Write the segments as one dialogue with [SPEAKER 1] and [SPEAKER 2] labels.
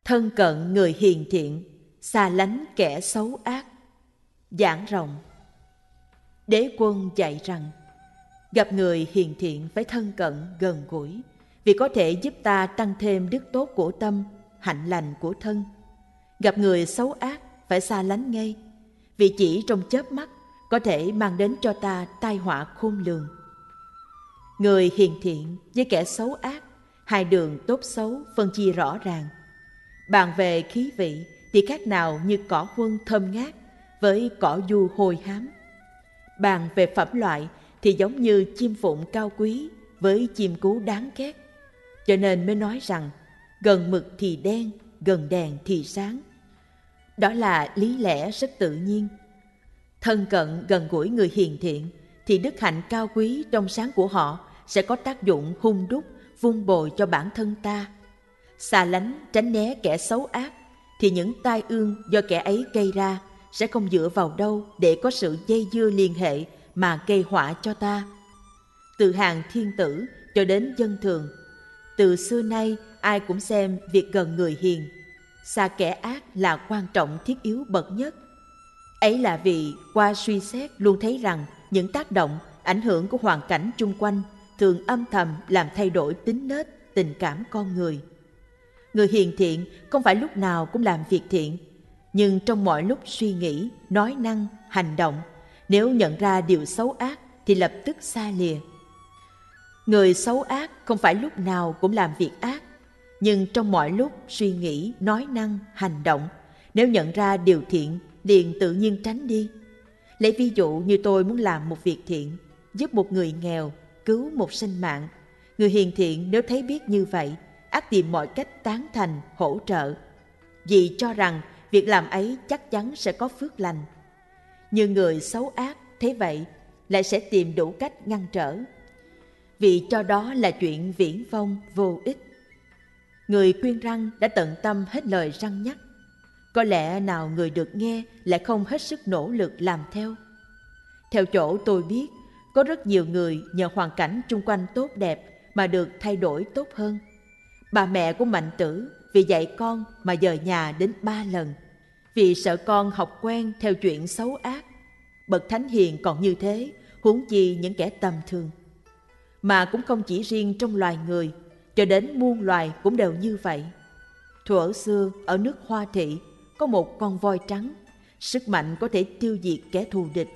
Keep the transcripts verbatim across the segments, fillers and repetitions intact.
[SPEAKER 1] Thân cận người hiền thiện, xa lánh kẻ xấu ác. Giảng rộng. Đế Quân dạy rằng, gặp người hiền thiện phải thân cận gần gũi, vì có thể giúp ta tăng thêm đức tốt của tâm, hạnh lành của thân. Gặp người xấu ác phải xa lánh ngay, vì chỉ trong chớp mắt có thể mang đến cho ta tai họa khôn lường. Người hiền thiện với kẻ xấu ác, hai đường tốt xấu phân chia rõ ràng. Bàn về khí vị thì khác nào như cỏ huân thơm ngát với cỏ du hôi hám. Bàn về phẩm loại thì giống như chim phụng cao quý với chim cú đáng ghét. Cho nên mới nói rằng gần mực thì đen, gần đèn thì sáng. Đó là lý lẽ rất tự nhiên. Thân cận gần gũi người hiền thiện thì đức hạnh cao quý trong sáng của họ sẽ có tác dụng hung đúc, vun bồi cho bản thân ta. Xa lánh, tránh né kẻ xấu ác thì những tai ương do kẻ ấy gây ra sẽ không dựa vào đâu để có sự dây dưa liên hệ mà gây họa cho ta. Từ hàng thiên tử cho đến dân thường, từ xưa nay ai cũng xem việc gần người hiền, xa kẻ ác là quan trọng thiết yếu bậc nhất. Ấy là vì qua suy xét luôn thấy rằng những tác động, ảnh hưởng của hoàn cảnh chung quanh thường âm thầm làm thay đổi tính nết, tình cảm con người. Người hiền thiện không phải lúc nào cũng làm việc thiện, nhưng trong mọi lúc suy nghĩ, nói năng, hành động, nếu nhận ra điều xấu ác thì lập tức xa lìa. Người xấu ác không phải lúc nào cũng làm việc ác, nhưng trong mọi lúc suy nghĩ, nói năng, hành động, nếu nhận ra điều thiện liền tự nhiên tránh đi. Lấy ví dụ như tôi muốn làm một việc thiện, giúp một người nghèo, cứu một sinh mạng. Người hiền thiện nếu thấy biết như vậy, ắt tìm mọi cách tán thành, hỗ trợ, vì cho rằng việc làm ấy chắc chắn sẽ có phước lành. Nhưng người xấu ác thấy vậy lại sẽ tìm đủ cách ngăn trở, vì cho đó là chuyện viển vông vô ích. Người khuyên răn đã tận tâm hết lời răn nhắc, có lẽ nào người được nghe lại không hết sức nỗ lực làm theo. Theo chỗ tôi biết, có rất nhiều người nhờ hoàn cảnh chung quanh tốt đẹp mà được thay đổi tốt hơn. Bà mẹ của Mạnh Tử vì dạy con mà dời nhà đến ba lần, vì sợ con học quen theo chuyện xấu ác. Bậc thánh hiền còn như thế, huống chi những kẻ tầm thường. Mà cũng không chỉ riêng trong loài người, cho đến muôn loài cũng đều như vậy. Thuở xưa ở nước Hoa Thị có một con voi trắng, sức mạnh có thể tiêu diệt kẻ thù địch.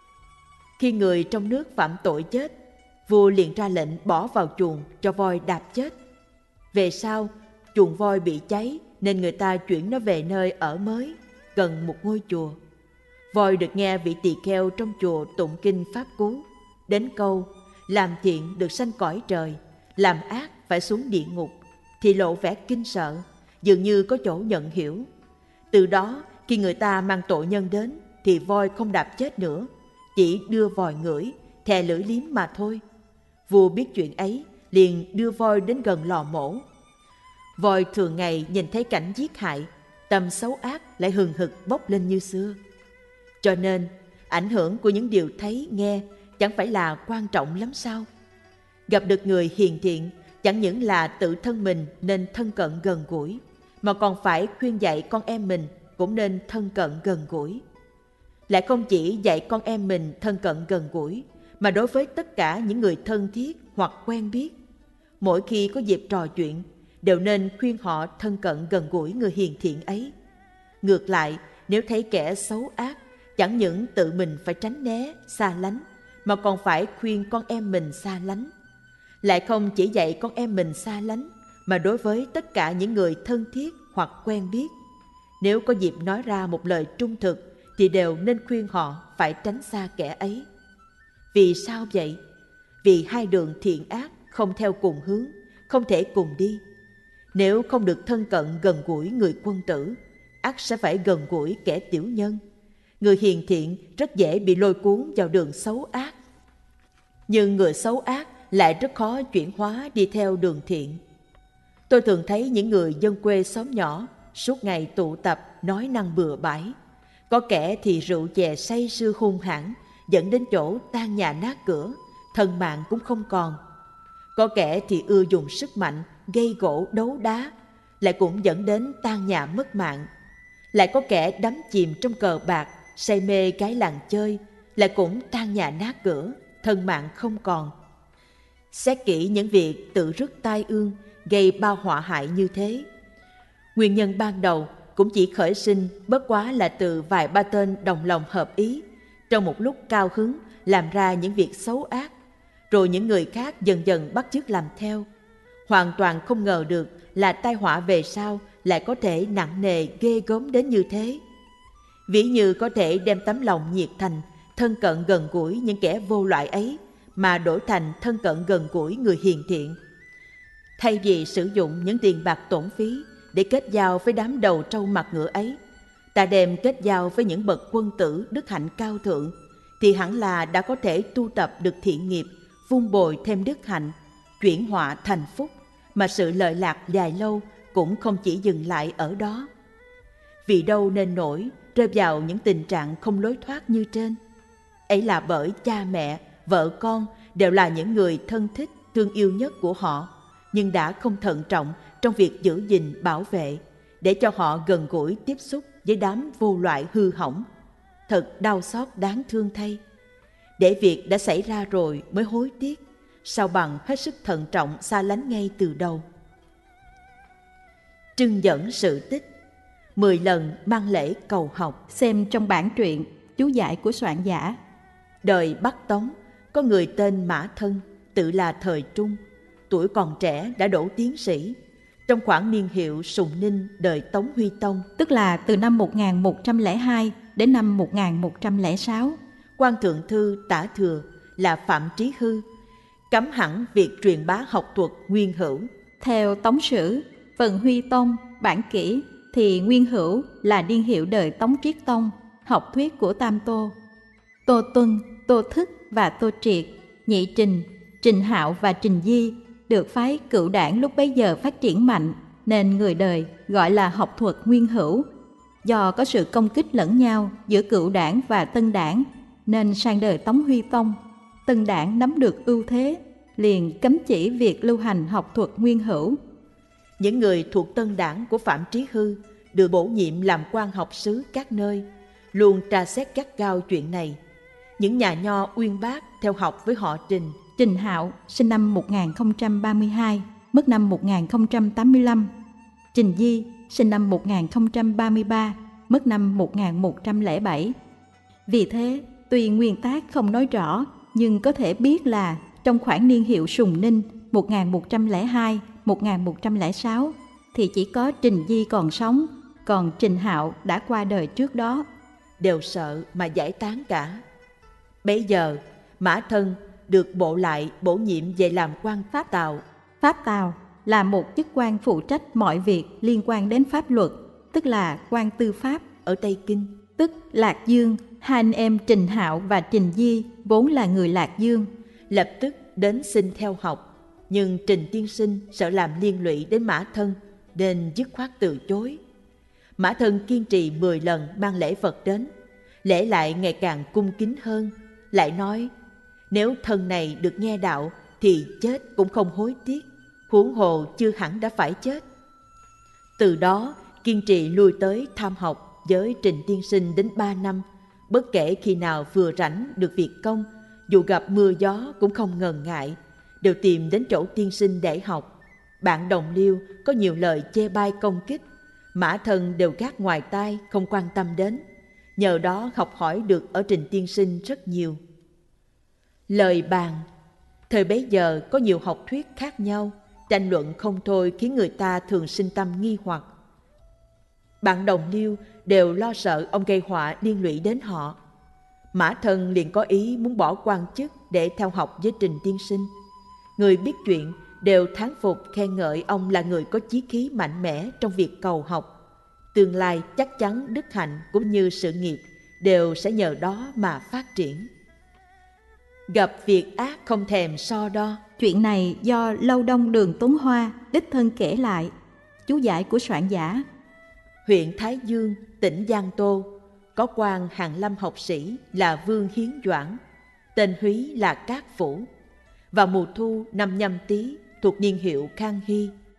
[SPEAKER 1] Khi người trong nước phạm tội chết, vua liền ra lệnh bỏ vào chuồng cho voi đạp chết. Về sau, chuồng voi bị cháy nên người ta chuyển nó về nơi ở mới, gần một ngôi chùa. Voi được nghe vị tỳ kheo trong chùa tụng kinh pháp cú, đến câu làm thiện được sanh cõi trời, làm ác phải xuống địa ngục, thì lộ vẻ kinh sợ, dường như có chỗ nhận hiểu. Từ đó, khi người ta mang tội nhân đến, thì voi không đạp chết nữa, chỉ đưa voi ngửi, thè lưỡi liếm mà thôi. Vua biết chuyện ấy, liền đưa voi đến gần lò mổ. Voi thường ngày nhìn thấy cảnh giết hại, tâm xấu ác lại hừng hực bốc lên như xưa. Cho nên, ảnh hưởng của những điều thấy, nghe chẳng phải là quan trọng lắm sao? Gặp được người hiền thiện, chẳng những là tự thân mình nên thân cận gần gũi, mà còn phải khuyên dạy con em mình cũng nên thân cận gần gũi. Lại không chỉ dạy con em mình thân cận gần gũi, mà đối với tất cả những người thân thiết hoặc quen biết, mỗi khi có dịp trò chuyện, đều nên khuyên họ thân cận gần gũi người hiền thiện ấy. Ngược lại, nếu thấy kẻ xấu ác, chẳng những tự mình phải tránh né, xa lánh, mà còn phải khuyên con em mình xa lánh. Lại không chỉ dạy con em mình xa lánh, mà đối với tất cả những người thân thiết hoặc quen biết, nếu có dịp nói ra một lời trung thực, thì đều nên khuyên họ phải tránh xa kẻ ấy. Vì sao vậy? Vì hai đường thiện ác không theo cùng hướng, không thể cùng đi. Nếu không được thân cận gần gũi người quân tử, ắt sẽ phải gần gũi kẻ tiểu nhân. Người hiền thiện rất dễ bị lôi cuốn vào đường xấu ác. Nhưng người xấu ác lại rất khó chuyển hóa đi theo đường thiện. Tôi thường thấy những người dân quê xóm nhỏ suốt ngày tụ tập nói năng bừa bãi. Có kẻ thì rượu chè say sưa hung hãn, dẫn đến chỗ tan nhà nát cửa, thân mạng cũng không còn. Có kẻ thì ưa dùng sức mạnh, gây gỗ đấu đá, lại cũng dẫn đến tan nhà mất mạng. Lại có kẻ đắm chìm trong cờ bạc, say mê gái làng chơi, lại cũng tan nhà nát cửa, thân mạng không còn. Xét kỹ những việc tự rước tai ương, gây bao họa hại như thế, nguyên nhân ban đầu cũng chỉ khởi sinh bất quá là từ vài ba tên đồng lòng hợp ý, trong một lúc cao hứng làm ra những việc xấu ác, rồi những người khác dần dần bắt chước làm theo. Hoàn toàn không ngờ được là tai họa về sau lại có thể nặng nề ghê gớm đến như thế. Ví như có thể đem tấm lòng nhiệt thành, thân cận gần gũi những kẻ vô loại ấy, mà đổi thành thân cận gần gũi người hiền thiện. Thay vì sử dụng những tiền bạc tổn phí để kết giao với đám đầu trâu mặt ngựa ấy, ta đem kết giao với những bậc quân tử đức hạnh cao thượng, thì hẳn là đã có thể tu tập được thiện nghiệp, vun bồi thêm đức hạnh, chuyển họa thành phúc, mà sự lợi lạc dài lâu cũng không chỉ dừng lại ở đó. Vì đâu nên nổi rơi vào những tình trạng không lối thoát như trên? Ấy là bởi cha mẹ, vợ con đều là những người thân thích, thương yêu nhất của họ, nhưng đã không thận trọng trong việc giữ gìn, bảo vệ, để cho họ gần gũi tiếp xúc với đám vô loại hư hỏng. Thật đau xót đáng thương thay. Để việc đã xảy ra rồi mới hối tiếc, sao bằng hết sức thận trọng xa lánh ngay từ đầu. Trưng dẫn sự tích mười lần mang lễ cầu học.
[SPEAKER 2] Xem trong bản truyện chú giải của soạn giả.
[SPEAKER 1] Đời Bắc Tống có người tên Mã Thân, tự là thời Trung, tuổi còn trẻ đã đỗ tiến sĩ. Trong khoảng niên hiệu Sùng Ninh đời Tống Huy Tông,
[SPEAKER 2] tức là từ năm một nghìn một trăm lẻ hai đến năm một nghìn một trăm lẻ sáu,
[SPEAKER 1] quan thượng thư tả thừa là Phạm Trí Hư cấm hẳn việc truyền bá học thuật nguyên hữu.
[SPEAKER 2] Theo Tống Sử, phần Huy Tông, bản kỷ, thì nguyên hữu là niên hiệu đời Tống Triết Tông, học thuyết của Tam Tô. Tô Tuân, Tô Thức và Tô Triệt, Nhị Trình, Trình Hạo và Trình Di được phái Cựu Đảng lúc bấy giờ phát triển mạnh, nên người đời gọi là học thuật nguyên hữu. Do có sự công kích lẫn nhau giữa Cựu Đảng và Tân Đảng, nên sang đời Tống Huy Tông, Tân Đảng nắm được ưu thế, liền cấm chỉ việc lưu hành học thuật nguyên hữu.
[SPEAKER 1] Những người thuộc Tân Đảng của Phạm Trí Hư được bổ nhiệm làm quan học sứ các nơi, luôn tra xét gắt gao chuyện này. Những nhà nho uyên bác theo học với họ Trình.
[SPEAKER 2] Trình Hạo sinh năm một nghìn không trăm ba mươi hai, mất năm một nghìn không trăm tám mươi lăm. Trình Di sinh năm một nghìn không trăm ba mươi ba, mất năm một nghìn một trăm lẻ bảy. Vì thế, tuy nguyên tác không nói rõ, nhưng có thể biết là trong khoảng niên hiệu Sùng Ninh một nghìn một trăm lẻ hai đến một nghìn một trăm lẻ sáu thì chỉ có Trình Di còn sống, còn Trình Hạo đã qua đời trước đó.
[SPEAKER 1] Đều sợ mà giải tán cả. Bấy giờ, Mã Thân được bộ lại bổ nhiệm về làm quan Pháp Tào.
[SPEAKER 2] Pháp Tào là một chức quan phụ trách mọi việc liên quan đến pháp luật, tức là quan tư pháp
[SPEAKER 1] ở Tây Kinh.
[SPEAKER 2] Tức Lạc Dương, hai anh em Trình Hạo và Trình Di vốn là người Lạc Dương,
[SPEAKER 1] lập tức đến xin theo học. Nhưng Trình tiên sinh sợ làm liên lụy đến Mã Thân, nên dứt khoát từ chối. Mã Thân kiên trì mười lần mang lễ vật đến, lễ lại ngày càng cung kính hơn, lại nói nếu thân này được nghe đạo thì chết cũng không hối tiếc, huống hồ chưa hẳn đã phải chết. Từ đó kiên trì lui tới tham học với Trình tiên sinh đến ba năm, bất kể khi nào vừa rảnh được việc công, dù gặp mưa gió cũng không ngần ngại, đều tìm đến chỗ tiên sinh để học. Bạn đồng liêu có nhiều lời chê bai công kích, Mã Thân đều gác ngoài tai không quan tâm đến, nhờ đó học hỏi được ở Trình tiên sinh rất nhiều. Lời bàn. Thời bấy giờ có nhiều học thuyết khác nhau, tranh luận không thôi khiến người ta thường sinh tâm nghi hoặc. Bạn đồng liêu đều lo sợ ông gây họa liên lụy đến họ. Mã Thân liền có ý muốn bỏ quan chức để theo học với Trình tiên sinh. Người biết chuyện đều thán phục khen ngợi ông là người có chí khí mạnh mẽ trong việc cầu học. Tương lai chắc chắn đức hạnh cũng như sự nghiệp đều sẽ nhờ đó mà phát triển. Gặp việc ác không thèm so đo.
[SPEAKER 2] Chuyện này do Lâu Đông Đường Tuấn Hoa đích thân kể lại. Chú giải của soạn giả.
[SPEAKER 1] Huyện Thái Dương, tỉnh Giang Tô, có quan hàn lâm học sĩ là Vương Hiến Doãn, tên húy là Cát Phủ. Vào mùa thu năm Nhâm Tý thuộc niên hiệu Khang Hy,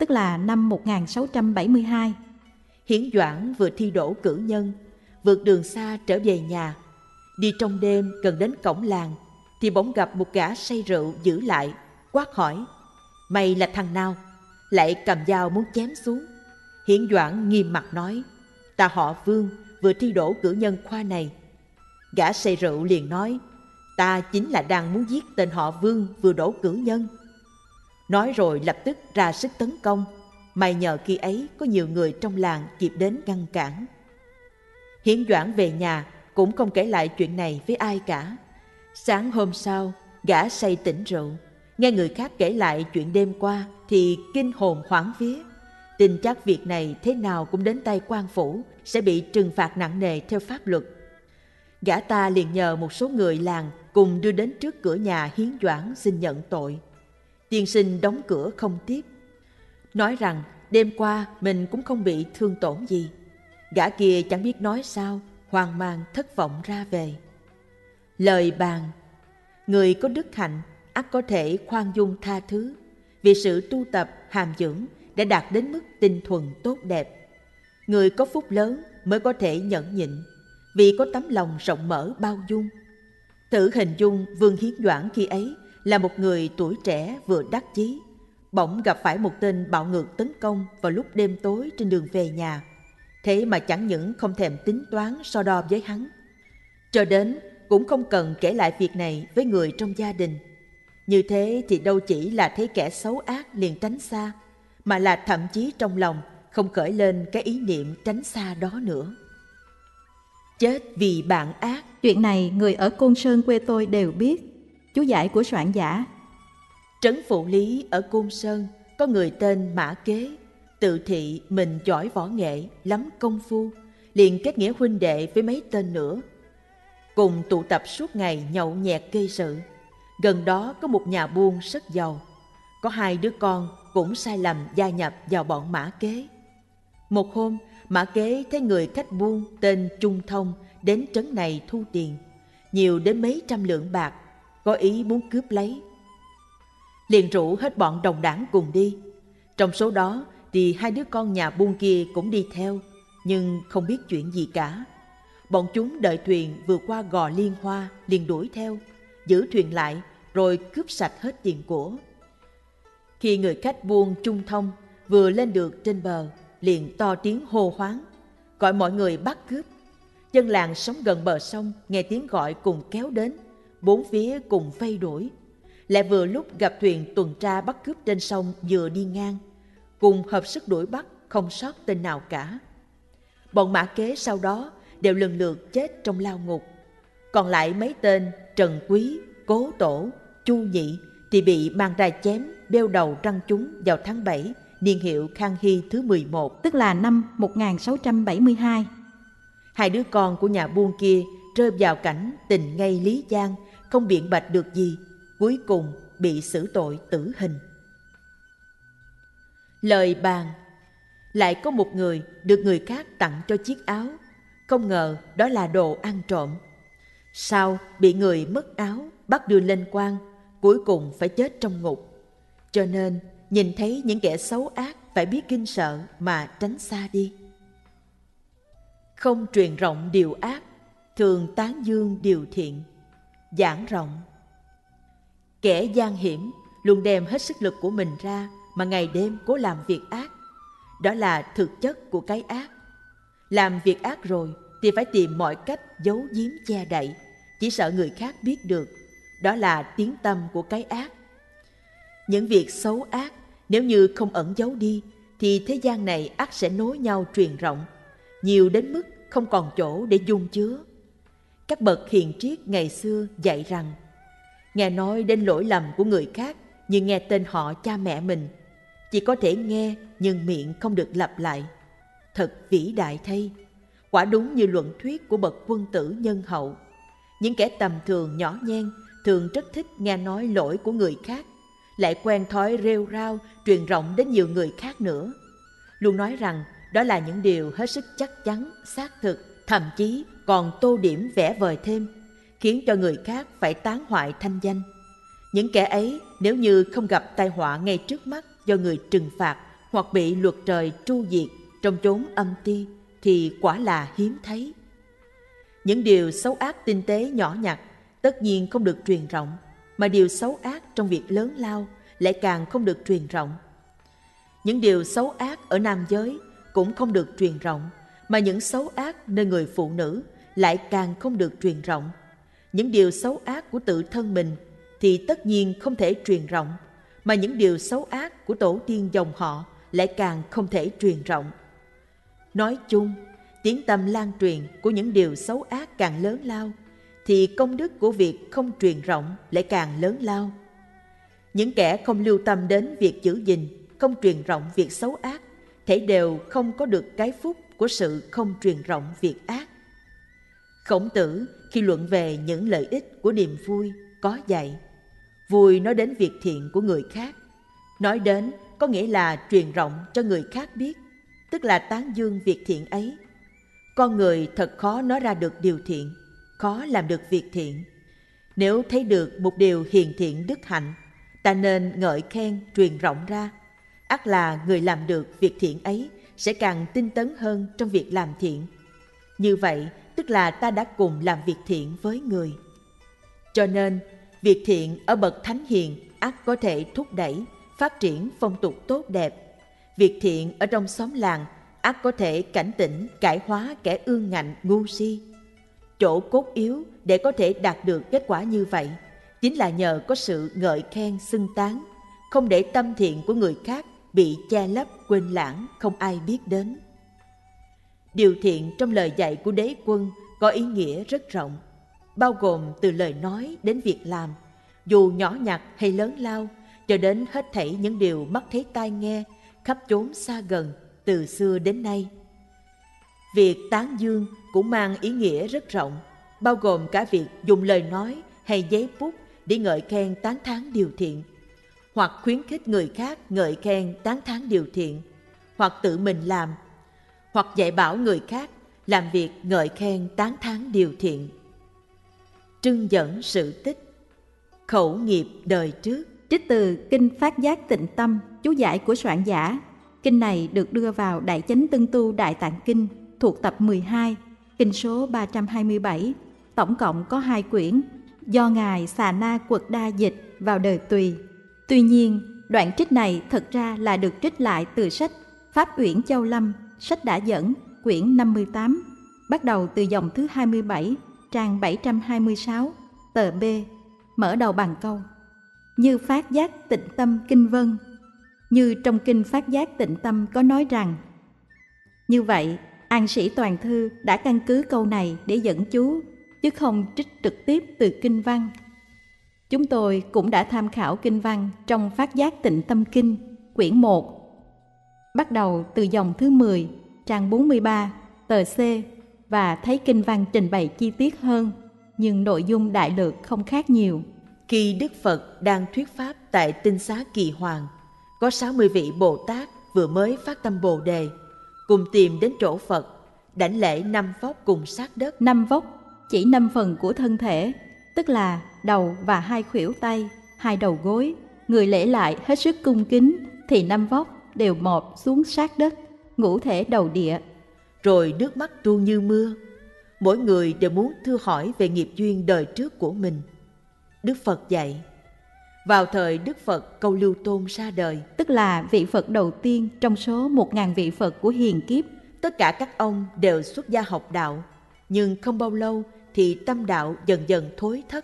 [SPEAKER 2] tức là năm một nghìn sáu trăm bảy mươi hai.
[SPEAKER 1] Hiến Doãn vừa thi đỗ cử nhân, vượt đường xa trở về nhà. Đi trong đêm gần đến cổng làng thì bỗng gặp một gã say rượu giữ lại, quát hỏi: "Mày là thằng nào?" Lại cầm dao muốn chém xuống. Hiến Doãn nghiêm mặt nói: "Ta họ Vương, vừa thi đỗ cử nhân khoa này." Gã say rượu liền nói: "Ta chính là đang muốn giết tên họ Vương vừa đỗ cử nhân." Nói rồi lập tức ra sức tấn công. May nhờ khi ấy có nhiều người trong làng kịp đến ngăn cản. Hiến Doãn về nhà cũng không kể lại chuyện này với ai cả. Sáng hôm sau, gã say tỉnh rượu, nghe người khác kể lại chuyện đêm qua thì kinh hồn hoảng vía. Tin chắc việc này thế nào cũng đến tay quan phủ, sẽ bị trừng phạt nặng nề theo pháp luật. Gã ta liền nhờ một số người làng cùng đưa đến trước cửa nhà Hiến Doãn xin nhận tội. Tiên sinh đóng cửa không tiếp, nói rằng đêm qua mình cũng không bị thương tổn gì. Gã kia chẳng biết nói sao, hoang mang thất vọng ra về. Lời bàn: người có đức hạnh ắt có thể khoan dung tha thứ, vì sự tu tập hàm dưỡng đã đạt đến mức tinh thuần tốt đẹp. Người có phúc lớn mới có thể nhẫn nhịn, vì có tấm lòng rộng mở bao dung. Thử hình dung Vương Hiến Doãn khi ấy là một người tuổi trẻ vừa đắc chí, bỗng gặp phải một tên bạo ngược tấn công vào lúc đêm tối trên đường về nhà. Thế mà chẳng những không thèm tính toán so đo với hắn, cho đến cũng không cần kể lại việc này với người trong gia đình. Như thế thì đâu chỉ là thấy kẻ xấu ác liền tránh xa, mà là thậm chí trong lòng không khởi lên cái ý niệm tránh xa đó nữa. Chết vì bạn ác.
[SPEAKER 2] Chuyện này người ở Côn Sơn quê tôi đều biết. Chú giải của soạn giả:
[SPEAKER 1] Trấn Phụ Lý ở Côn Sơn có người tên Mã Kế, tự thị mình giỏi võ nghệ, lắm công phu, liền kết nghĩa huynh đệ với mấy tên nữa, cùng tụ tập suốt ngày nhậu nhẹt gây sự. Gần đó có một nhà buôn rất giàu, có hai đứa con cũng sai lầm gia nhập vào bọn Mã Kế. Một hôm, Mã Kế thấy người khách buôn tên Trung Thông đến trấn này thu tiền, nhiều đến mấy trăm lượng bạc, có ý muốn cướp lấy. Liền rủ hết bọn đồng đảng cùng đi. Trong số đó thì hai đứa con nhà buôn kia cũng đi theo, nhưng không biết chuyện gì cả. Bọn chúng đợi thuyền vừa qua gò Liên Hoa liền đuổi theo, giữ thuyền lại rồi cướp sạch hết tiền của. Khi người khách buôn Trung Thông vừa lên được trên bờ, liền to tiếng hô hoáng, gọi mọi người bắt cướp. Dân làng sống gần bờ sông nghe tiếng gọi cùng kéo đến, bốn phía cùng vây đuổi. Lại vừa lúc gặp thuyền tuần tra bắt cướp trên sông vừa đi ngang, cùng hợp sức đuổi bắt, không sót tên nào cả. Bọn Mã Kế sau đó đều lần lượt chết trong lao ngục. Còn lại mấy tên Trần Quý, Cố Tổ, Chu Nhị thì bị mang ra chém, đeo đầu răng chúng vào tháng bảy, niên hiệu Khang Hy thứ mười một,
[SPEAKER 2] tức là năm một nghìn sáu trăm bảy mươi hai.
[SPEAKER 1] Hai đứa con của nhà buôn kia rơi vào cảnh tình ngây lý giang, không biện bạch được gì, cuối cùng bị xử tội tử hình. Lời bàn: lại có một người được người khác tặng cho chiếc áo, không ngờ đó là đồ ăn trộm. Sau bị người mất áo, bắt đưa lên quan, cuối cùng phải chết trong ngục. Cho nên nhìn thấy những kẻ xấu ác phải biết kinh sợ mà tránh xa đi. Không truyền rộng điều ác, thường tán dương điều thiện. Giảng rộng: kẻ gian hiểm luôn đem hết sức lực của mình ra mà ngày đêm cố làm việc ác. Đó là thực chất của cái ác. Làm việc ác rồi thì phải tìm mọi cách giấu giếm che đậy, chỉ sợ người khác biết được. Đó là tiếng tăm của cái ác. Những việc xấu ác nếu như không ẩn giấu đi thì thế gian này ắt sẽ nối nhau truyền rộng, nhiều đến mức không còn chỗ để dung chứa. Các bậc hiền triết ngày xưa dạy rằng, nghe nói đến lỗi lầm của người khác như nghe tên họ cha mẹ mình, chỉ có thể nghe nhưng miệng không được lặp lại. Thật vĩ đại thay, quả đúng như luận thuyết của bậc quân tử nhân hậu. Những kẻ tầm thường nhỏ nhen thường rất thích nghe nói lỗi của người khác, lại quen thói rêu rao truyền rộng đến nhiều người khác nữa, luôn nói rằng đó là những điều hết sức chắc chắn, xác thực, thậm chí còn tô điểm vẽ vời thêm, khiến cho người khác phải tán hoại thanh danh. Những kẻ ấy nếu như không gặp tai họa ngay trước mắt do người trừng phạt, hoặc bị luật trời tru diệt trong chốn âm ti thì quả là hiếm thấy. Những điều xấu ác tinh tế nhỏ nhặt tất nhiên không được truyền rộng, mà điều xấu ác trong việc lớn lao lại càng không được truyền rộng. Những điều xấu ác ở nam giới cũng không được truyền rộng, mà những xấu ác nơi người phụ nữ lại càng không được truyền rộng. Những điều xấu ác của tự thân mình thì tất nhiên không thể truyền rộng, mà những điều xấu ác của tổ tiên dòng họ lại càng không thể truyền rộng. Nói chung, tiếng tăm lan truyền của những điều xấu ác càng lớn lao, thì công đức của việc không truyền rộng lại càng lớn lao. Những kẻ không lưu tâm đến việc giữ gìn, không truyền rộng việc xấu ác, thể đều không có được cái phúc của sự không truyền rộng việc ác. Khổng Tử khi luận về những lợi ích của niềm vui có dạy: vui nói đến việc thiện của người khác. Nói đến có nghĩa là truyền rộng cho người khác biết, tức là tán dương việc thiện ấy. Con người thật khó nói ra được điều thiện, khó làm được việc thiện. Nếu thấy được một điều hiền thiện đức hạnh, ta nên ngợi khen truyền rộng ra. Ắt là người làm được việc thiện ấy sẽ càng tinh tấn hơn trong việc làm thiện. Như vậy tức là ta đã cùng làm việc thiện với người. Cho nên việc thiện ở bậc thánh hiền ắt có thể thúc đẩy phát triển phong tục tốt đẹp. Việc thiện ở trong xóm làng ắt có thể cảnh tỉnh cải hóa kẻ ương ngạnh ngu si. Chỗ cốt yếu để có thể đạt được kết quả như vậy chính là nhờ có sự ngợi khen xưng tán, không để tâm thiện của người khác bị che lấp quên lãng, không ai biết đến. Điều thiện trong lời dạy của Đế Quân có ý nghĩa rất rộng, bao gồm từ lời nói đến việc làm, dù nhỏ nhặt hay lớn lao, cho đến hết thảy những điều mắt thấy tai nghe khắp chốn xa gần từ xưa đến nay. Việc tán dương cũng mang ý nghĩa rất rộng, bao gồm cả việc dùng lời nói hay giấy bút để ngợi khen tán thán điều thiện, hoặc khuyến khích người khác ngợi khen tán thán điều thiện, hoặc tự mình làm, hoặc dạy bảo người khác làm việc ngợi khen tán thán điều thiện. Trưng dẫn sự tích, khẩu nghiệp đời trước.
[SPEAKER 2] Trích từ Kinh Phát Giác Tịnh Tâm, chú giải của soạn giả. Kinh này được đưa vào Đại Chánh Tân Tu Đại Tạng Kinh thuộc tập mười hai, kinh số ba trăm hai mươi bảy, tổng cộng có hai quyển, do Ngài Xà Na Quật Đa dịch vào đời Tùy. Tuy nhiên, đoạn trích này thật ra là được trích lại từ sách Pháp Uyển Châu Lâm, sách đã dẫn, quyển năm mươi tám, bắt đầu từ dòng thứ hai mươi bảy, trang bảy trăm hai mươi sáu, tờ B, mở đầu bằng câu: Như Phát Giác Tịnh Tâm Kinh Vân. Như trong Kinh Phát Giác Tịnh Tâm có nói rằng. Như vậy, An Sĩ Toàn Thư đã căn cứ câu này để dẫn chú, chứ không trích trực tiếp từ Kinh Văn. Chúng tôi cũng đã tham khảo Kinh Văn trong Phát Giác Tịnh Tâm Kinh, quyển một, bắt đầu từ dòng thứ mười, trang bốn mươi ba, tờ C, và thấy Kinh Văn trình bày chi tiết hơn, nhưng nội dung đại lược không khác nhiều.
[SPEAKER 1] Khi Đức Phật đang thuyết pháp tại Tinh Xá Kỳ Hoàng, có sáu mươi vị Bồ Tát vừa mới phát tâm Bồ Đề, cùng tìm đến chỗ Phật, đảnh lễ năm vóc cùng sát đất.
[SPEAKER 2] Năm vóc chỉ năm phần của thân thể, tức là đầu và hai khuỷu tay, hai đầu gối. Người lễ lại hết sức cung kính thì năm vóc đều mọp xuống sát đất, ngũ thể đầu địa.
[SPEAKER 1] Rồi nước mắt tuôn như mưa. Mỗi người đều muốn thưa hỏi về nghiệp duyên đời trước của mình. Đức Phật dạy: vào thời Đức Phật Câu Lưu Tôn ra đời,
[SPEAKER 2] tức là vị Phật đầu tiên trong số một ngàn vị Phật của hiền kiếp,
[SPEAKER 1] tất cả các ông đều xuất gia học đạo, nhưng không bao lâu thì tâm đạo dần dần thối thất.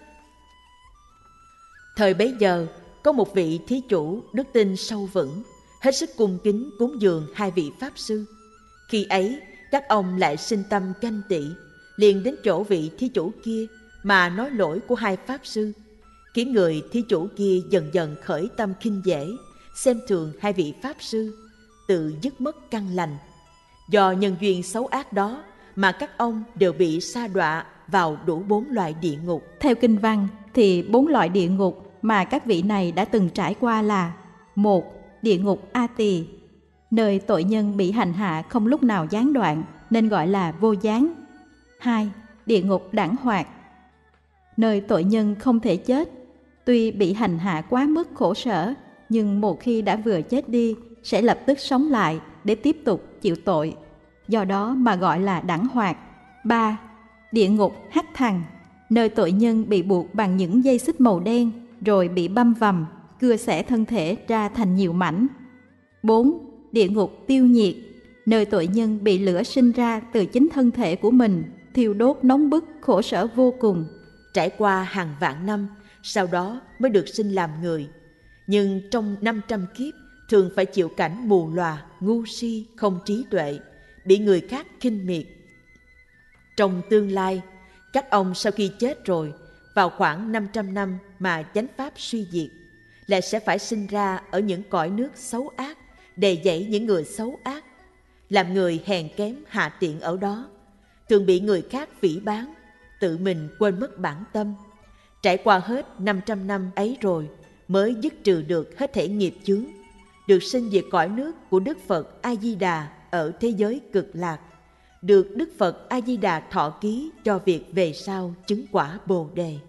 [SPEAKER 1] Thời bấy giờ, có một vị thí chủ đức tin sâu vững, hết sức cung kính cúng dường hai vị Pháp Sư. Khi ấy, các ông lại sinh tâm ganh tị, liền đến chỗ vị thí chủ kia mà nói lỗi của hai Pháp Sư, khiến người thí chủ kia dần dần khởi tâm khinh dễ, xem thường hai vị Pháp Sư, tự dứt mất căn lành. Do nhân duyên xấu ác đó mà các ông đều bị sa đọa vào đủ bốn loại địa ngục.
[SPEAKER 2] Theo Kinh Văn thì bốn loại địa ngục mà các vị này đã từng trải qua là: một. Địa ngục A Tỳ, nơi tội nhân bị hành hạ không lúc nào gián đoạn nên gọi là vô gián. Hai. Địa ngục Đẳng Hoạt, nơi tội nhân không thể chết, tuy bị hành hạ quá mức khổ sở, nhưng một khi đã vừa chết đi sẽ lập tức sống lại để tiếp tục chịu tội. Do đó mà gọi là đẳng hoạt. ba. Địa ngục hắc thằng, nơi tội nhân bị buộc bằng những dây xích màu đen rồi bị băm vằm, cưa xẻ thân thể ra thành nhiều mảnh. bốn. Địa ngục tiêu nhiệt, nơi tội nhân bị lửa sinh ra từ chính thân thể của mình, thiêu đốt nóng bức, khổ sở vô cùng.
[SPEAKER 1] Trải qua hàng vạn năm, sau đó mới được sinh làm người. Nhưng trong năm trăm kiếp, thường phải chịu cảnh mù lòa, ngu si, không trí tuệ, bị người khác khinh miệt. Trong tương lai, các ông sau khi chết rồi, vào khoảng năm trăm năm mà chánh pháp suy diệt, lại sẽ phải sinh ra ở những cõi nước xấu ác, đầy dẫy những người xấu ác, làm người hèn kém hạ tiện ở đó, thường bị người khác phỉ báng, tự mình quên mất bản tâm. Trải qua hết năm trăm năm ấy rồi, mới dứt trừ được hết thảy nghiệp chướng, được sinh về cõi nước của Đức Phật A Di Đà ở thế giới cực lạc, được Đức Phật A Di Đà thọ ký cho việc về sau chứng quả Bồ đề.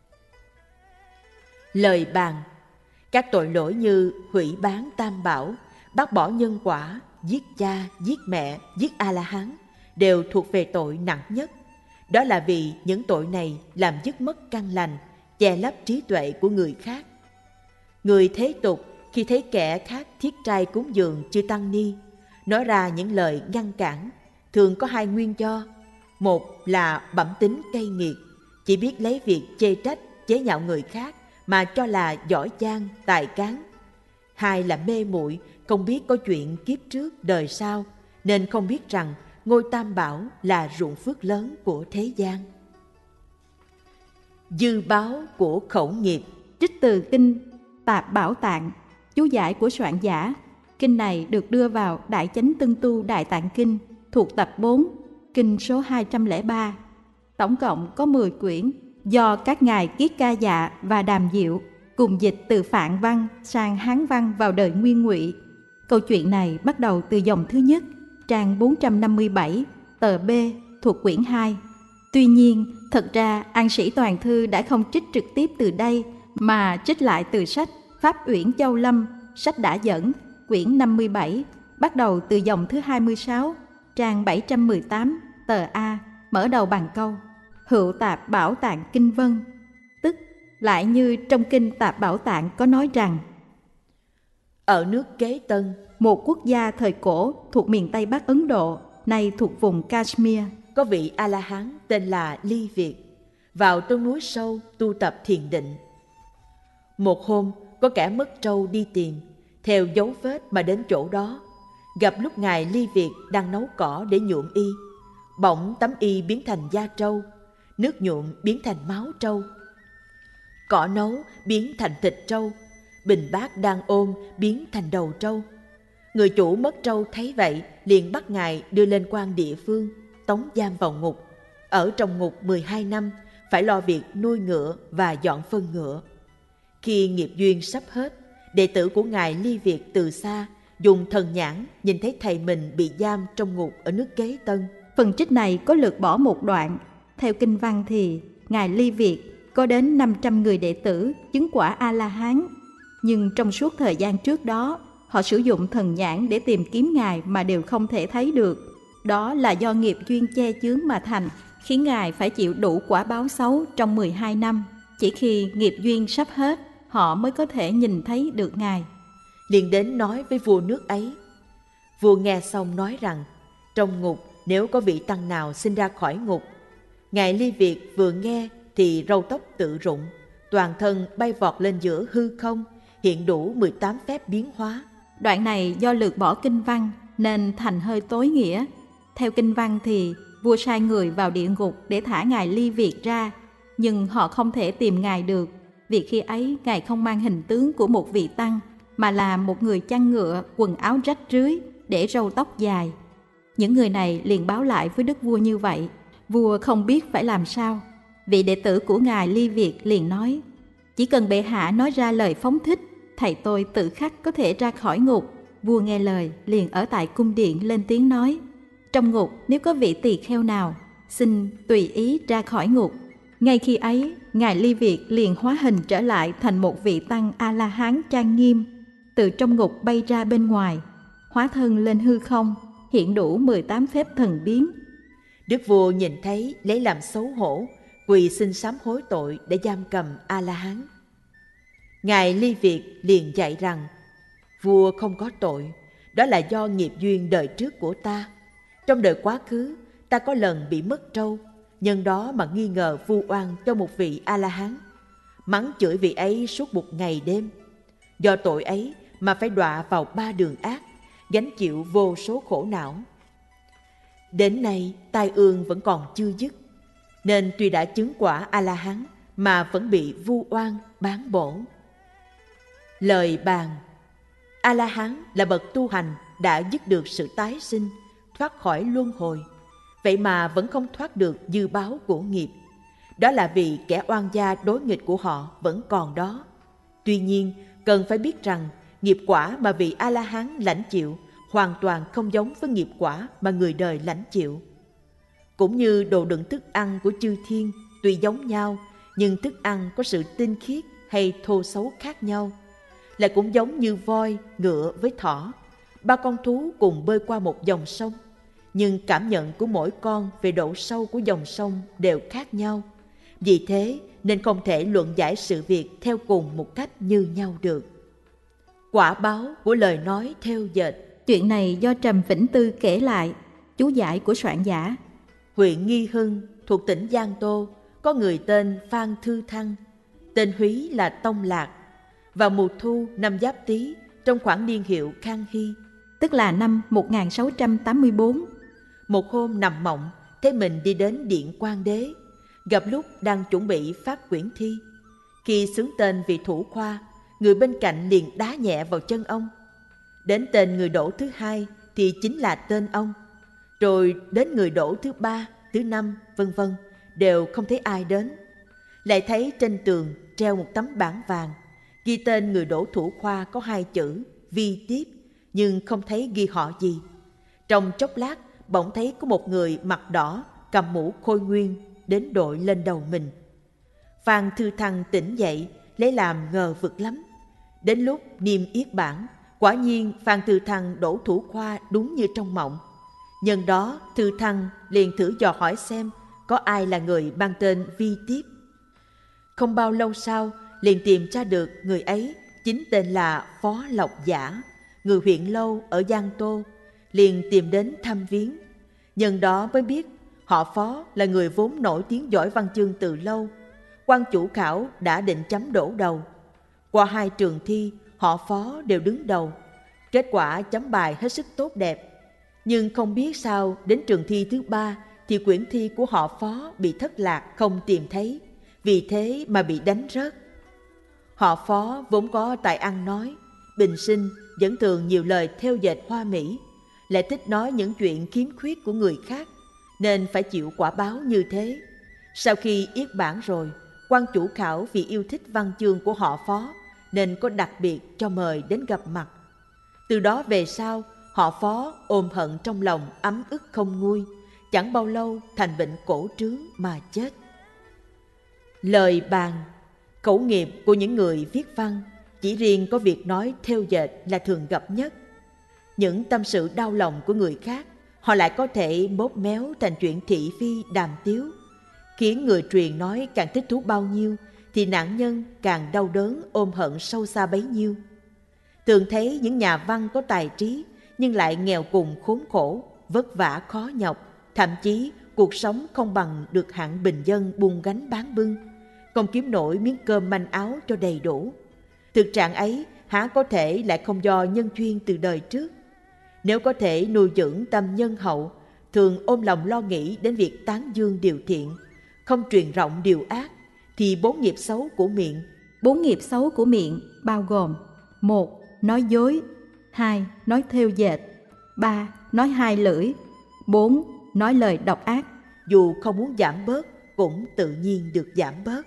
[SPEAKER 1] Lời bàn: các tội lỗi như hủy bán tam bảo, bác bỏ nhân quả, giết cha, giết mẹ, giết A-la-hán đều thuộc về tội nặng nhất. Đó là vì những tội này làm dứt mất căn lành, che lấp trí tuệ của người khác. Người thế tục khi thấy kẻ khác thiết trai cúng dường chư tăng ni, nói ra những lời ngăn cản, thường có hai nguyên do. Một là bẩm tính cay nghiệt, chỉ biết lấy việc chê trách, chế nhạo người khác mà cho là giỏi giang, tài cán. Hai là mê muội, không biết có chuyện kiếp trước đời sau, nên không biết rằng ngôi tam bảo là ruộng phước lớn của thế gian. Dư báo của khẩu nghiệp.
[SPEAKER 2] Trích từ kinh Tạp Bảo Tạng, chú giải của soạn giả. Kinh này được đưa vào Đại Chánh Tân Tu Đại Tạng Kinh thuộc tập bốn, kinh số hai trăm lẻ ba. Tổng cộng có mười quyển, do các ngài Kiết Ca Dạ và Đàm Diệu cùng dịch từ Phạn văn sang Hán văn vào đời Nguyên Ngụy. Câu chuyện này bắt đầu từ dòng thứ nhất, trang bốn trăm năm mươi bảy, tờ B thuộc quyển hai. Tuy nhiên, thật ra An Sĩ Toàn Thư đã không trích trực tiếp từ đây, mà trích lại từ sách Pháp Uyển Châu Lâm, sách đã dẫn, quyển năm mươi bảy, bắt đầu từ dòng thứ hai mươi sáu, trang bảy trăm mười tám, tờ A, mở đầu bằng câu Hữu Tạp Bảo Tạng Kinh Vân, tức lại như trong kinh Tạp Bảo Tạng có nói rằng:
[SPEAKER 1] ở nước Kế Tân,
[SPEAKER 2] một quốc gia thời cổ thuộc miền Tây Bắc Ấn Độ, nay thuộc vùng Kashmir,
[SPEAKER 1] có vị A-la-hán tên là Ly Việt, vào trong núi sâu tu tập thiền định. Một hôm, có kẻ mất trâu đi tìm, theo dấu vết mà đến chỗ đó, gặp lúc ngài Ly Việt đang nấu cỏ để nhuộm y. Bỗng tấm y biến thành da trâu, nước nhuộm biến thành máu trâu, cỏ nấu biến thành thịt trâu, bình bát đang ôm biến thành đầu trâu. Người chủ mất trâu thấy vậy, liền bắt ngài đưa lên quan địa phương, tống giam vào ngục. Ở trong ngục mười hai năm, phải lo việc nuôi ngựa và dọn phân ngựa. Khi nghiệp duyên sắp hết, đệ tử của ngài Ly Việt từ xa dùng thần nhãn nhìn thấy thầy mình bị giam trong ngục ở nước Kế Tân.
[SPEAKER 2] Phần trích này có lược bỏ một đoạn. Theo kinh văn thì ngài Ly Việt có đến năm trăm người đệ tử chứng quả A-la-hán, nhưng trong suốt thời gian trước đó, họ sử dụng thần nhãn để tìm kiếm ngài mà đều không thể thấy được. Đó là do nghiệp duyên che chướng mà thành, khiến ngài phải chịu đủ quả báo xấu trong mười hai năm. Chỉ khi nghiệp duyên sắp hết, họ mới có thể nhìn thấy được ngài.
[SPEAKER 1] Liền đến nói với vua nước ấy. Vua nghe xong nói rằng, trong ngục nếu có vị tăng nào sinh ra khỏi ngục. Ngài Ly Việt vừa nghe thì râu tóc tự rụng, toàn thân bay vọt lên giữa hư không, hiện đủ mười tám phép biến hóa.
[SPEAKER 2] Đoạn này do lược bỏ kinh văn nên thành hơi tối nghĩa. Theo kinh văn thì vua sai người vào địa ngục để thả ngài Ly Việt ra, nhưng họ không thể tìm ngài được, vì khi ấy ngài không mang hình tướng của một vị tăng, mà là một người chăn ngựa, quần áo rách rưới, để râu tóc dài. Những người này liền báo lại với đức vua như vậy. Vua không biết phải làm sao. Vị đệ tử của ngài Ly Việt liền nói: chỉ cần bệ hạ nói ra lời phóng thích, thầy tôi tự khắc có thể ra khỏi ngục. Vua nghe lời liền ở tại cung điện lên tiếng nói: trong ngục nếu có vị tỳ kheo nào, xin tùy ý ra khỏi ngục. Ngay khi ấy, ngài Ly Việt liền hóa hình trở lại thành một vị tăng A-la-hán trang nghiêm. từ trong ngục bay ra bên ngoài, hóa thân lên hư không, hiện đủ mười tám phép thần biến.
[SPEAKER 1] Đức vua nhìn thấy lấy làm xấu hổ, quỳ xin sám hối tội để giam cầm A-la-hán. Ngài Ly Việt liền dạy rằng, vua không có tội, đó là do nghiệp duyên đời trước của ta. Trong đời quá khứ, ta có lần bị mất trâu, nhân đó mà nghi ngờ vu oan cho một vị A-la-hán, mắng chửi vị ấy suốt một ngày đêm. Do tội ấy mà phải đọa vào ba đường ác, gánh chịu vô số khổ não. Đến nay tai ương vẫn còn chưa dứt, nên tuy đã chứng quả A-la-hán mà vẫn bị vu oan bán bổ. Lời bàn: A-la-hán là bậc tu hành đã dứt được sự tái sinh, thoát khỏi luân hồi, vậy mà vẫn không thoát được dư báo của nghiệp. Đó là vì kẻ oan gia đối nghịch của họ vẫn còn đó. Tuy nhiên, cần phải biết rằng nghiệp quả mà vị A-la-hán lãnh chịu hoàn toàn không giống với nghiệp quả mà người đời lãnh chịu. Cũng như đồ đựng thức ăn của chư thiên tuy giống nhau, nhưng thức ăn có sự tinh khiết hay thô xấu khác nhau. Lại cũng giống như voi, ngựa với thỏ, ba con thú cùng bơi qua một dòng sông, nhưng cảm nhận của mỗi con về độ sâu của dòng sông đều khác nhau. Vì thế nên không thể luận giải sự việc theo cùng một cách như nhau được. Quả báo của lời nói theo dệt.
[SPEAKER 2] Chuyện này do Trầm Vĩnh Tư kể lại, chú giải của soạn giả.
[SPEAKER 1] Huyện Nghi Hưng thuộc tỉnh Giang Tô có người tên Phan Thư Thăng, tên húy là Tông Lạc. Vào mùa thu năm Giáp Tý, trong khoảng niên hiệu Khang Hy,
[SPEAKER 2] tức là năm một nghìn sáu trăm tám mươi tư,
[SPEAKER 1] một hôm nằm mộng thấy mình đi đến điện Quang Đế, gặp lúc đang chuẩn bị phát quyển thi. Khi xướng tên vị thủ khoa, người bên cạnh liền đá nhẹ vào chân ông. Đến tên người đổ thứ hai thì chính là tên ông, rồi đến người đổ thứ ba, thứ năm, vân vân đều không thấy ai đến. Lại thấy trên tường treo một tấm bảng vàng, ghi tên người đổ thủ khoa có hai chữ Vi Tiếp, nhưng không thấy ghi họ gì. Trong chốc lát bỗng thấy có một người mặt đỏ cầm mũ khôi nguyên đến đội lên đầu mình. Phan Thư Thăng tỉnh dậy lấy làm ngờ vực lắm. Đến lúc niêm yết bảng, quả nhiên Phan Thư Thăng đổ thủ khoa đúng như trong mộng. Nhân đó Thư Thăng liền thử dò hỏi xem có ai là người mang tên Vi Tiếp. Không bao lâu sau liền tìm ra được người ấy chính tên là Phó Lộc Giả, người huyện Lâu ở Giang Tô, liền tìm đến thăm viếng. Nhân đó mới biết họ Phó là người vốn nổi tiếng giỏi văn chương từ lâu. Quan chủ khảo đã định chấm đổ đầu. Qua hai trường thi, họ Phó đều đứng đầu. Kết quả chấm bài hết sức tốt đẹp. Nhưng không biết sao đến trường thi thứ ba thì quyển thi của họ Phó bị thất lạc không tìm thấy, vì thế mà bị đánh rớt. Họ Phó vốn có tài ăn nói, bình sinh vẫn thường nhiều lời theo dệt hoa mỹ, lại thích nói những chuyện khiếm khuyết của người khác, nên phải chịu quả báo như thế. Sau khi yết bảng rồi, quan chủ khảo vì yêu thích văn chương của họ Phó nên có đặc biệt cho mời đến gặp mặt. Từ đó về sau, họ Phó ôm hận trong lòng ấm ức không nguôi, chẳng bao lâu thành bệnh cổ trướng mà chết. Lời bàn, khẩu nghiệp của những người viết văn, chỉ riêng có việc nói theo dệt là thường gặp nhất. Những tâm sự đau lòng của người khác, họ lại có thể bóp méo thành chuyện thị phi đàm tiếu, khiến người truyền nói càng thích thú bao nhiêu thì nạn nhân càng đau đớn ôm hận sâu xa bấy nhiêu. Thường thấy những nhà văn có tài trí nhưng lại nghèo cùng khốn khổ, vất vả khó nhọc, thậm chí cuộc sống không bằng được hạng bình dân buôn gánh bán bưng, không kiếm nổi miếng cơm manh áo cho đầy đủ. Thực trạng ấy há có thể lại không do nhân duyên từ đời trước. Nếu có thể nuôi dưỡng tâm nhân hậu, thường ôm lòng lo nghĩ đến việc tán dương điều thiện, không truyền rộng điều ác, thì bốn nghiệp xấu của miệng.
[SPEAKER 2] Bốn nghiệp xấu của miệng bao gồm: một. Nói dối. Hai. Nói thêu dệt. Ba. Nói hai lưỡi. Bốn. Nói lời độc ác.
[SPEAKER 1] Dù không muốn giảm bớt, cũng tự nhiên được giảm bớt.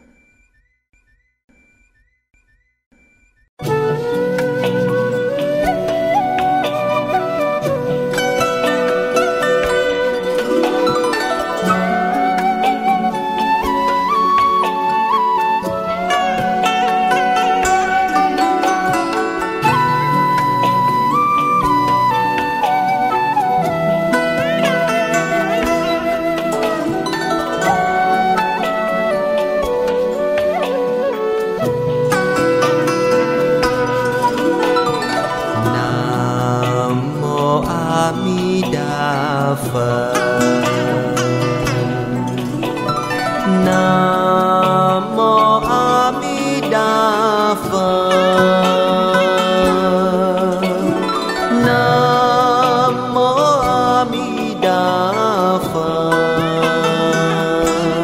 [SPEAKER 3] Nam mô A Di Đà Phật. Nam mô A Di Đà Phật.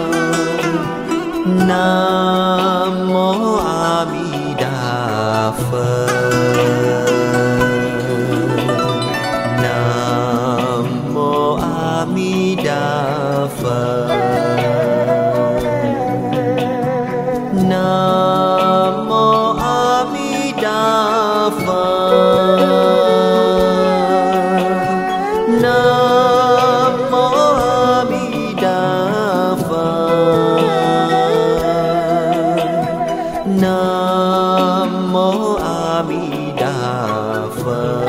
[SPEAKER 3] Nam mô A Di Đà Phật. Nam mô A Di Đà Phật. Nam mô A Di Đà Phật. Nam mô A Di Đà Phật. Nam mô A Di Đà Phật.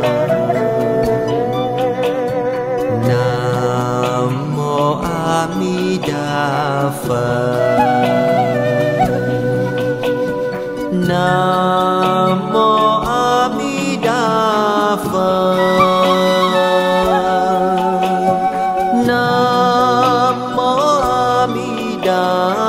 [SPEAKER 3] Nam mô A Di Đà Phật. Nam mô A Di Đà Phật. Nam mô A Di Đà